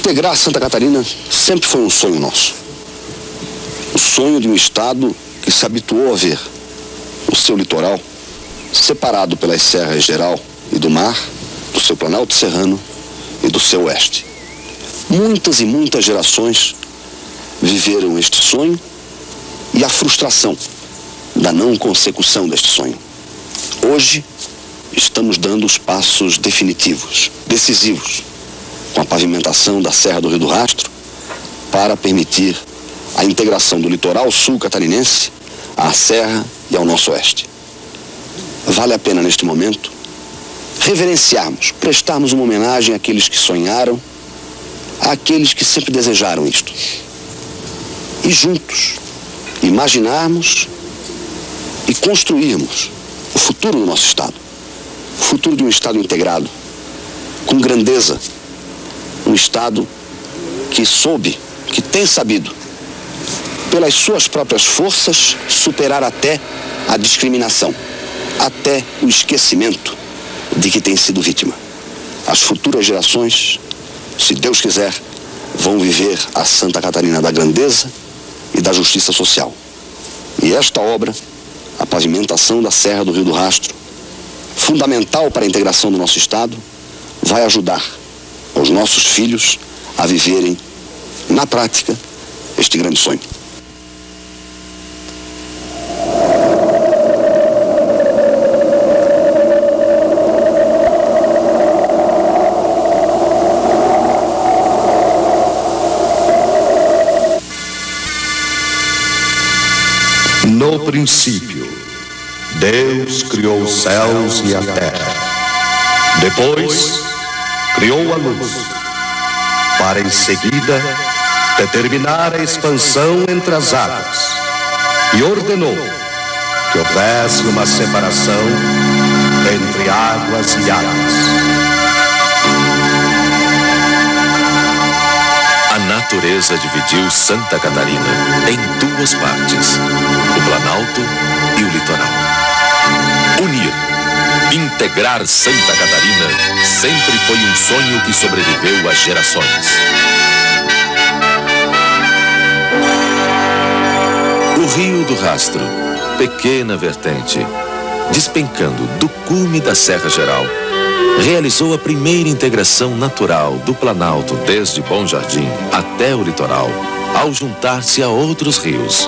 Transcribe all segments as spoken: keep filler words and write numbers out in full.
Integrar Santa Catarina sempre foi um sonho nosso. O sonho de um estado que se habituou a ver o seu litoral separado pelas serras geral e do mar, do seu planalto serrano e do seu oeste. Muitas e muitas gerações viveram este sonho e a frustração da não consecução deste sonho. Hoje, estamos dando os passos definitivos, decisivos, com a pavimentação da Serra do Rio do Rastro, para permitir a integração do litoral sul catarinense à serra e ao nosso oeste. Vale a pena, neste momento, reverenciarmos, prestarmos uma homenagem àqueles que sonharam, àqueles que sempre desejaram isto. E juntos, imaginarmos e construirmos o futuro do nosso estado. O futuro de um estado integrado, com grandeza. Um estado que soube, que tem sabido, pelas suas próprias forças, superar até a discriminação, até o esquecimento de que tem sido vítima. As futuras gerações, se Deus quiser, vão viver a Santa Catarina da grandeza e da justiça social. E esta obra, a pavimentação da Serra do Rio do Rastro, fundamental para a integração do nosso estado, vai ajudar os nossos filhos a viverem, na prática, este grande sonho. No princípio, Deus criou os céus e a terra. Depois, criou a luz, para em seguida determinar a expansão entre as águas, e ordenou que houvesse uma separação entre águas e águas. A natureza dividiu Santa Catarina em duas partes, o Planalto e o litoral. Unir, integrar Santa Catarina sempre foi um sonho que sobreviveu às gerações. O Rio do Rastro, pequena vertente, despencando do cume da Serra Geral, realizou a primeira integração natural do Planalto desde Bom Jardim até o litoral, ao juntar-se a outros rios.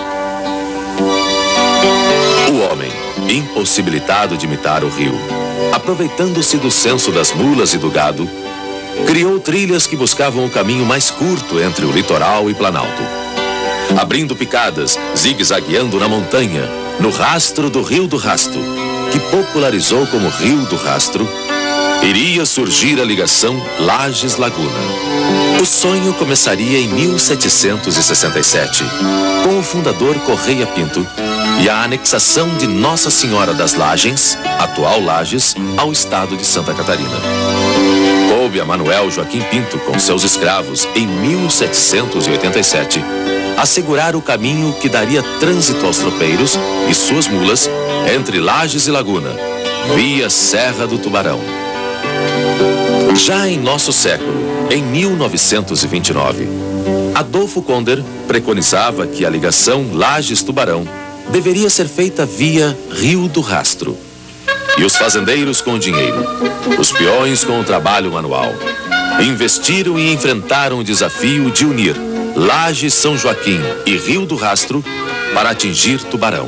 O homem, impossibilitado de imitar o rio, aproveitando-se do censo das mulas e do gado, criou trilhas que buscavam o caminho mais curto entre o litoral e Planalto, abrindo picadas, zigue-zagueando na montanha, no rastro do Rio do Rastro, que popularizou como Rio do Rastro. Iria surgir a ligação Lages-Laguna. O sonho começaria em mil setecentos e sessenta e sete, com o fundador Correia Pinto e a anexação de Nossa Senhora das Lagens, atual Lages, ao estado de Santa Catarina. Coube a Manuel Joaquim Pinto, com seus escravos, em mil setecentos e oitenta e sete, assegurar o caminho que daria trânsito aos tropeiros e suas mulas entre Lages e Laguna, via Serra do Tubarão. Já em nosso século, em mil novecentos e vinte e nove, Adolfo Konder preconizava que a ligação Lages-Tubarão deveria ser feita via Rio do Rastro. E os fazendeiros com dinheiro, os peões com o trabalho manual, investiram e enfrentaram o desafio de unir Lages, São Joaquim e Rio do Rastro para atingir Tubarão.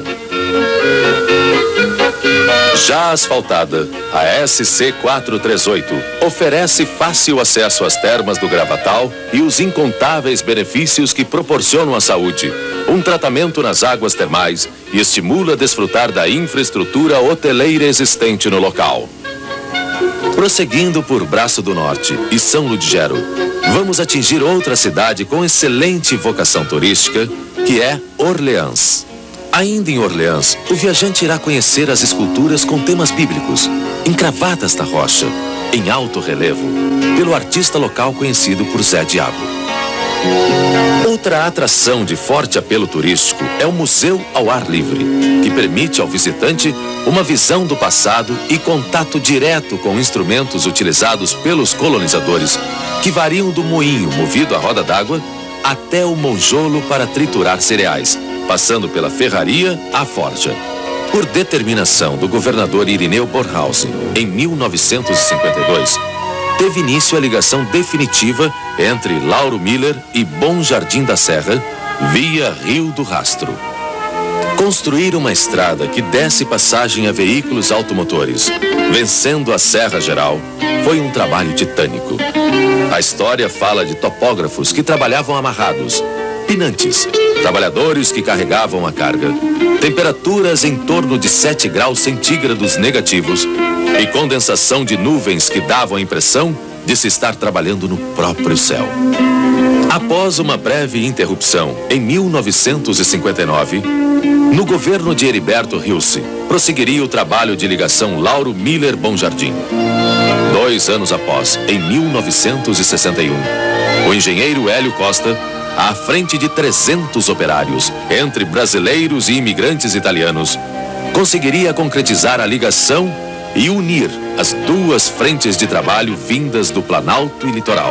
Já asfaltada, a S C quatrocentos e trinta e oito oferece fácil acesso às termas do Gravatal e os incontáveis benefícios que proporcionam à saúde, um tratamento nas águas termais e estimula a desfrutar da infraestrutura hoteleira existente no local. Prosseguindo por Braço do Norte e São Ludgero, vamos atingir outra cidade com excelente vocação turística, que é Orleans. Ainda em Orleans, o viajante irá conhecer as esculturas com temas bíblicos, encravadas na rocha, em alto relevo, pelo artista local conhecido por Zé Diabo. Outra atração de forte apelo turístico é o Museu ao Ar Livre, que permite ao visitante uma visão do passado e contato direto com instrumentos utilizados pelos colonizadores, que variam do moinho movido a roda d'água até o monjolo para triturar cereais, passando pela ferraria à forja. Por determinação do governador Irineu Bornhausen, em mil novecentos e cinquenta e dois, teve início a ligação definitiva entre Lauro Miller e Bom Jardim da Serra, via Rio do Rastro. Construir uma estrada que desse passagem a veículos automotores, vencendo a Serra Geral, foi um trabalho titânico. A história fala de topógrafos que trabalhavam amarrados, pinantes, trabalhadores que carregavam a carga, temperaturas em torno de sete graus centígrados negativos e condensação de nuvens que davam a impressão de se estar trabalhando no próprio céu. Após uma breve interrupção, em mil novecentos e cinquenta e nove, no governo de Heriberto Hilse, prosseguiria o trabalho de ligação Lauro Miller Bom Jardim. Dois anos após, em mil novecentos e sessenta e um, o engenheiro Hélio Costa, à frente de trezentos operários, entre brasileiros e imigrantes italianos, conseguiria concretizar a ligação e unir as duas frentes de trabalho vindas do Planalto e Litoral.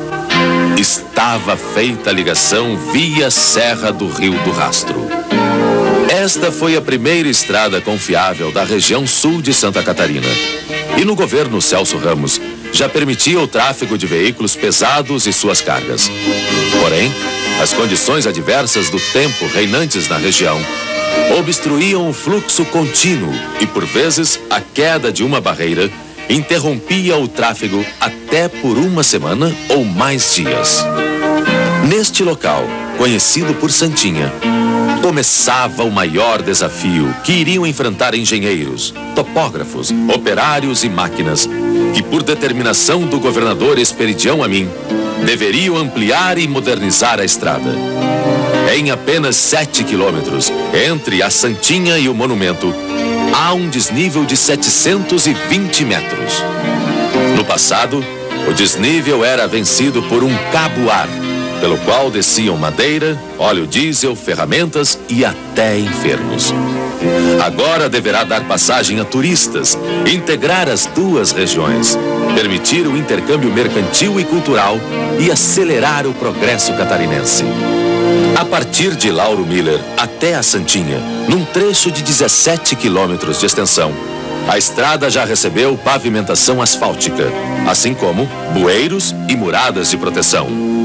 Estava feita a ligação via Serra do Rio do Rastro. Esta foi a primeira estrada confiável da região sul de Santa Catarina. E no governo Celso Ramos, já permitia o tráfego de veículos pesados e suas cargas. Porém, as condições adversas do tempo reinantes na região obstruíam o fluxo contínuo e, por vezes, a queda de uma barreira interrompia o tráfego até por uma semana ou mais dias. Neste local, conhecido por Santinha, começava o maior desafio que iriam enfrentar engenheiros, topógrafos, operários e máquinas, que por determinação do governador Esperidião Amin, deveriam ampliar e modernizar a estrada. Em apenas sete quilômetros, entre a Santinha e o monumento, há um desnível de setecentos e vinte metros. No passado, o desnível era vencido por um cabo-ar, pelo qual desciam madeira, óleo diesel, ferramentas e até enfermos. Agora deverá dar passagem a turistas, integrar as duas regiões, permitir o intercâmbio mercantil e cultural e acelerar o progresso catarinense. A partir de Lauro Miller até a Santinha, num trecho de dezessete quilômetros de extensão, a estrada já recebeu pavimentação asfáltica, assim como bueiros e muradas de proteção.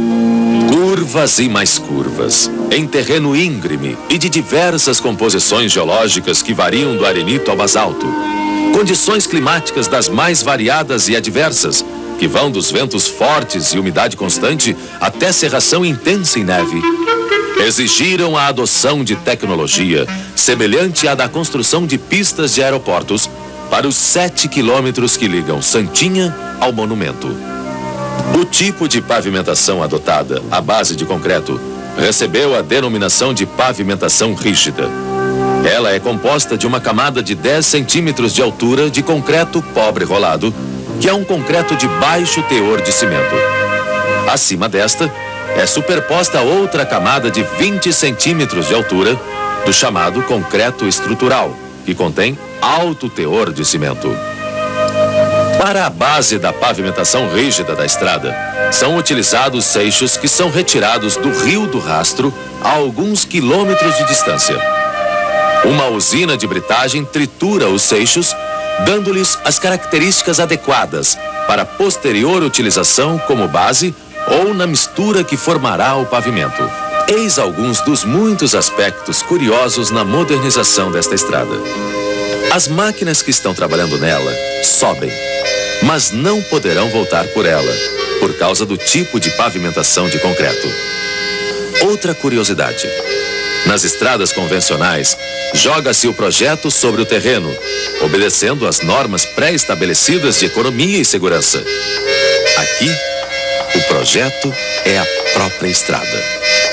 Curvas e mais curvas, em terreno íngreme e de diversas composições geológicas que variam do arenito ao basalto. Condições climáticas das mais variadas e adversas, que vão dos ventos fortes e umidade constante até cerração intensa em neve, exigiram a adoção de tecnologia semelhante à da construção de pistas de aeroportos para os sete quilômetros que ligam Santinha ao monumento. O tipo de pavimentação adotada, à base de concreto, recebeu a denominação de pavimentação rígida. Ela é composta de uma camada de dez centímetros de altura de concreto pobre rolado, que é um concreto de baixo teor de cimento. Acima desta, é superposta outra camada de vinte centímetros de altura, do chamado concreto estrutural, que contém alto teor de cimento. Para a base da pavimentação rígida da estrada, são utilizados seixos que são retirados do Rio do Rastro a alguns quilômetros de distância. Uma usina de britagem tritura os seixos, dando-lhes as características adequadas para posterior utilização como base ou na mistura que formará o pavimento. Eis alguns dos muitos aspectos curiosos na modernização desta estrada. As máquinas que estão trabalhando nela sobem, mas não poderão voltar por ela, por causa do tipo de pavimentação de concreto. Outra curiosidade: nas estradas convencionais, joga-se o projeto sobre o terreno, obedecendo às normas pré-estabelecidas de economia e segurança. Aqui, o projeto é a própria estrada.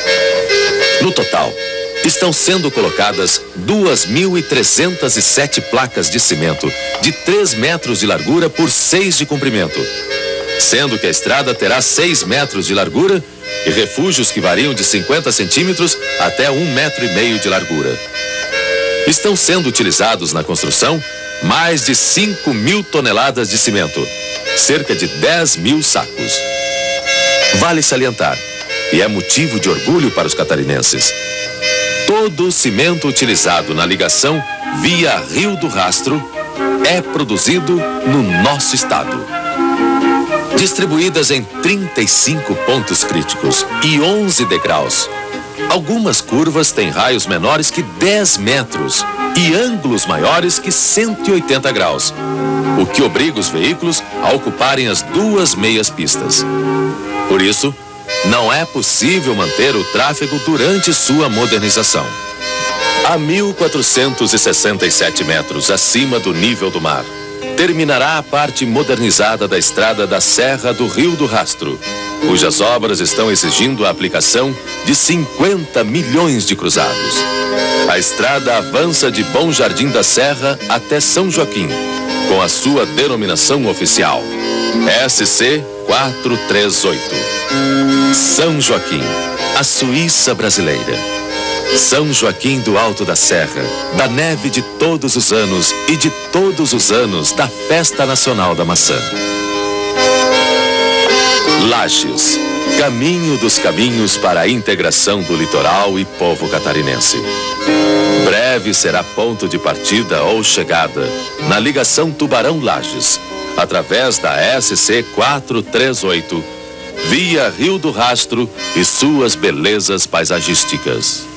No total, estão sendo colocadas duas mil e trezentas e sete placas de cimento de três metros de largura por seis de comprimento, sendo que a estrada terá seis metros de largura e refúgios que variam de cinquenta centímetros até um metro e meio de largura. Estão sendo utilizados na construção mais de cinco mil toneladas de cimento, cerca de dez mil sacos. Vale salientar, e é motivo de orgulho para os catarinenses, todo o cimento utilizado na ligação via Rio do Rastro é produzido no nosso estado. Distribuídas em trinta e cinco pontos críticos e onze degraus. Algumas curvas têm raios menores que dez metros e ângulos maiores que cento e oitenta graus, o que obriga os veículos a ocuparem as duas meias pistas. Por isso, não é possível manter o tráfego durante sua modernização. A mil quatrocentos e sessenta e sete metros acima do nível do mar, terminará a parte modernizada da estrada da Serra do Rio do Rastro, cujas obras estão exigindo a aplicação de cinquenta milhões de cruzados. A estrada avança de Bom Jardim da Serra até São Joaquim, com a sua denominação oficial, S C quatrocentos e trinta e oito. São Joaquim, a Suíça brasileira. São Joaquim do Alto da Serra, da neve de todos os anos e de todos os anos da Festa Nacional da Maçã. Lages, caminho dos caminhos para a integração do litoral e povo catarinense. Breve será ponto de partida ou chegada na ligação Tubarão-Lages, através da S C quatrocentos e trinta e oito, via Rio do Rastro e suas belezas paisagísticas.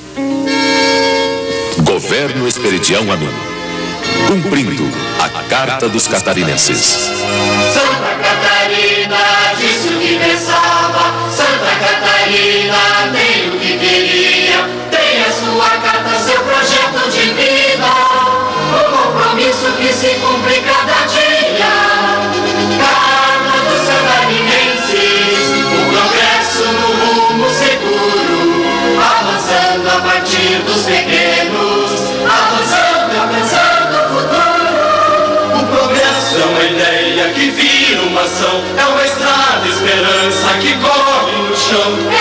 Governo Esperidião Amin, cumprindo a Carta dos Catarinenses. Santa Catarina disse o que pensava, Santa Catarina tem o que queria, tem a sua carta, seu projeto de vida, o compromisso que se cumpre cada dia. Carta dos catarinenses, o progresso no rumo seguro, avançando a partir dos pequenos, avançando e alcançando o futuro. O progresso é uma ideia que vira uma ação, é uma estrada esperança que corre no chão.